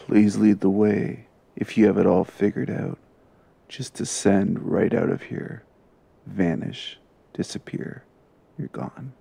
Please lead the way if you have it all figured out. Just descend right out of here. Vanish. Disappear. You're gone.